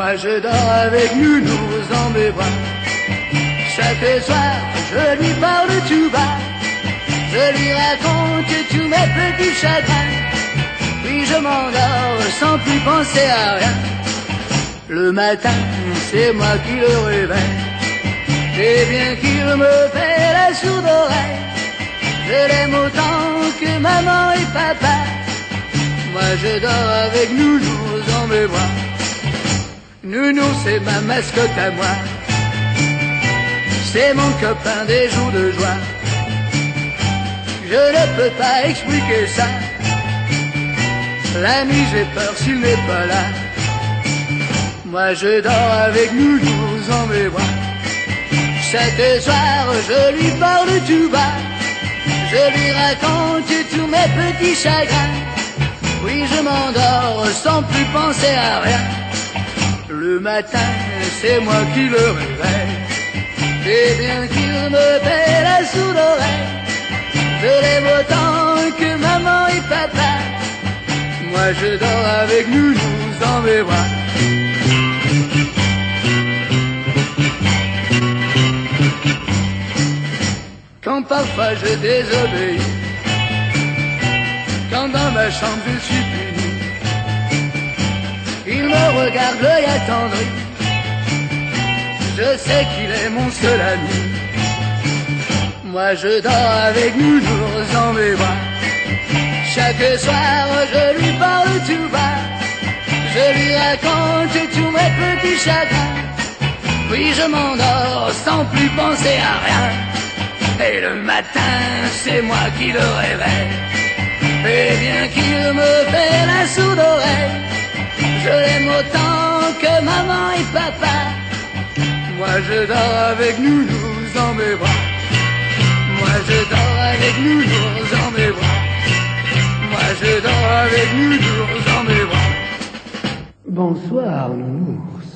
Moi je dors avec nounours dans mes bras. Chaque soir je lui parle tout bas. Je lui raconte tous mes petits chagrins. Puis je m'endors sans plus penser à rien. Le matin c'est moi qui le réveille. Et bien qu'il me fait la sourde oreille, je l'aime autant que maman et papa. Moi je dors avec nounours dans mes bras. Nounours c'est ma mascotte à moi. C'est mon copain des jours de joie. Je ne peux pas expliquer ça. La nuit j'ai peur s'il n'est pas là. Moi je dors avec nounours dans mes bras. Chaque soir je lui parle tout bas. Je lui raconte tous mes petits chagrins. Oui je m'endors sans plus penser à rien. Le matin c'est moi qui le réveille. Et bien qu'il me fait la sourde oreille, je l'aime autant que maman et papa. Moi je dors avec nounours dans mes bras. Quand parfois je désobéis, quand dans ma chambre je suis puni, il me regarde l'œil attendri. Je sais qu'il est mon seul ami. Moi je dors avec nounours dans mes bras. Chaque soir je lui parle tout bas. Je lui raconte tous mes petits chagrins. Puis je m'endors sans plus penser à rien. Et le matin c'est moi qui le réveille. Et bien qu'il me fait la sourde oreille, je l'aime autant que maman et papa. Moi je dors avec nounours dans mes bras. Moi je dors avec nounours dans mes bras. Moi je dors avec nounours dans mes bras. Bonsoir, nounours.